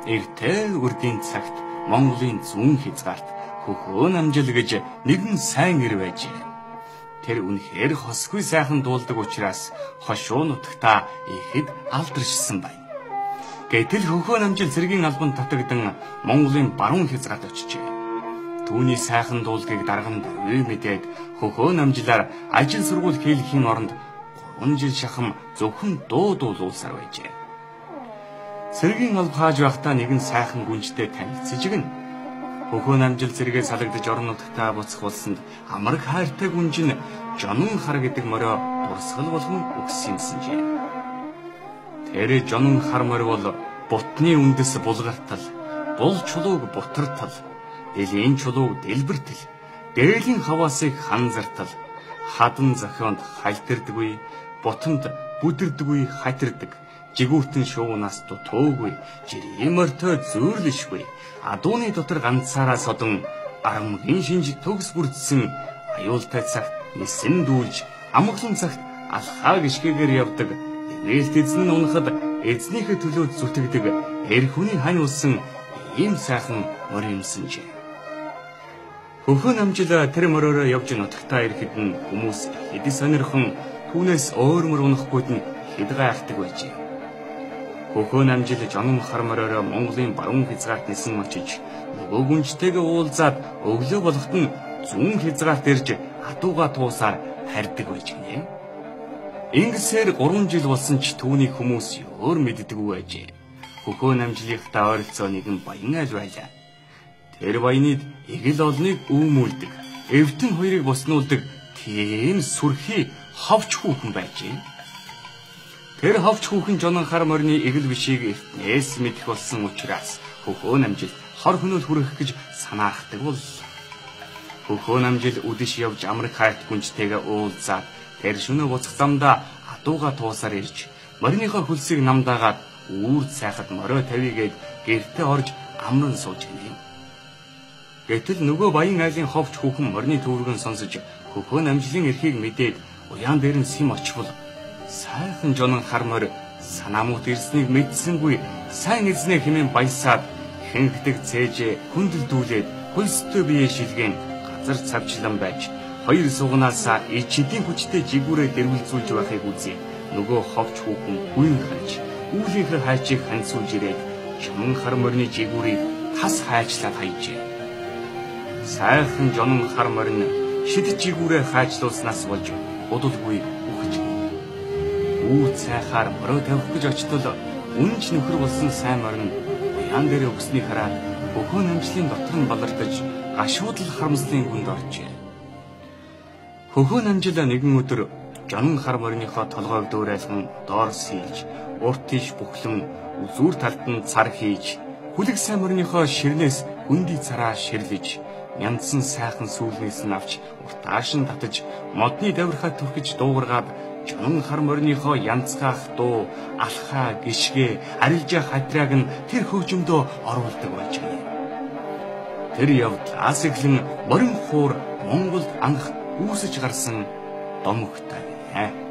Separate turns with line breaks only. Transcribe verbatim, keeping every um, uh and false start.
Эртээ үрдийн цагт Монголын зүүн хязгаарт Хөхөө Намжил гэж нэгэн сайн эр байжээ. Тэр үнэхээр хосгүй сайхан дуулдаг учраас хошуу нутагтаа ихэд алдаршсан байна. Гэтэл Хөхөө Намжил цэргийн албанд татагдан Монголын баруун хязгаарт очижээ. Түүний сайхан дуулгийг дарган давгүй мэдээд Хөхөө Намжилаар ажил сургууль хийлгэхийн оронд гурван жил шахам зөвхөн дуу дуулуулсаар байжээ. Цэргийн алба хааж байхдаа нэгэн сайхан гүнжтэй танилцж игэн. Хөхөө Намжил цэргээ салгадж орон нутагтаа буцах болсонд амар хайртай гүнж нь Жонон хар гэдэг морио дурсгал болгон өгсөн юмсанжээ. Тэр Жонон хар морио бол бутны үндэс булгартал, бул чулууг бутартал, дэлхийн чулууг дэлбэртэл, дээлийн хаваасыг ханзартал, хадан зохионд халтардаггүй, бутанд бүдэрдэггүй хатирдаг, жигүүтэн шуунаас дутуугүй, жирийн мортой зөөрлөшгүй, адууны дотор ганцаараа содон армгийн шинж төгс бүрдсэн аюултай цагт нисэн дүүлж, амгалан цагт алхаа гიშгээгээр явдаг, нээлт эзэн нь унахад эзнийхээ төлөө зүтгэдэг, эр хүний хань улсан ийм сайхан морь юмсанжээ. Хөхөө Намжил тэр мориороо явж нутагтаа ирэхэд нь хүмүүс хэдий сонирхон түүнээс өөрмөр унахгүйд нь хэд гайхдаг байжээ. Хөхөө Намжил Жонон хар мориороо Монголын баруун хязгаарт нисэн очиж нөгөө гүнжтэйгээ уулзаад өглөө болоход нь зүүн хязгаарт ирж хатууга туусаар харьдаг байж гинэ. Ингэсээр гурван жил болсон ч түүний хүмүүс өөр мэддэггүй байжээ. Хөхөө Намжилийнхтай ойролцоо нэгэн баян айл байлаа. Тэр баяныг эгэл олныг үүмүүлдэг, эвтэн хоёрыг боснуулдаг тийм сүрхий ховч хүүхэн байжээ. Тэр ховч хүүхэн Жонон хар морины эгэл бишийг эртнээс мэдэх болсон учраас Хөхөө Намжил хор хөнөөл хүрэх гэж санаахдаг боллоо. Хөхөө Намжил үдэш явж амраг хайрт гүнжтэйгээ уулзаад тэр шөнө буцах замдаа хатууга туусаар ирж мориныхоо хөлсийг намдаагаад үүр сайхад морио тавигээд гэртээ орж амран сууж гинэ. Гэтэл нөгөө баян айлын ховч хүүхэн морины төвөргөн сонсож Хөхөө Намжилийн эрхийг мэдээд уяан дээр нь сэм очвол сайхан Жонон хар морь санаамут ирснийг мэдсэнгүй сайн эзнээ хэмээн баясаад хэнхдэг цээжээ хүндэлдүүлээд хөлстэй бие шилгэн газар цавчлан байж хоёр сугнаасаа ичидийн хүчтэй жигүүрээ дэрвэлзүүлж байхыг үзье. Нөгөө ховч хүүхэн гүйн ханж үүлийнхээ хайчийг ханцуулж ирээд Жонон хар морины жигүүрийг тас хайчлаад хайжээ. Сайхан Жонон хар морь нь шид жигүүрээ хайчлуулснаас болж удалгүй үхэж гинэ. Үү цайхаар морио тавих гэж очтол үнж нөхөр болсон сайн морь нь уяан дээр өгснийг хараад Хөхөө Намжилийн дотор нь балардаж гашуудл харамслын хүнд оржээ. Хөхөө Намжил нэгэн өдөр Жонон хар мориныхоо толгойг дөөрайлган доор сийлж, урт тийш бүхлэн үзүүр талд нь цар хийж, хүлэг сайн мориныхоо ширнээс хөндөй цараа ширлэж, янзсан сайхан сүүлнээс нь авч уртааш нь татаж, модны давирхаа түрхэж дуугаргаад Жонон хар мориныхоо янзгаах дуу, алхаа, гიშгэ, арилжаа хатрааг нь тэр хөгжмөдөө оруулдаг байж гэнэ. Тэр явдлаас эхлэн морин хуур Монголд анх үүсэж гарсан домогтой гэнэ.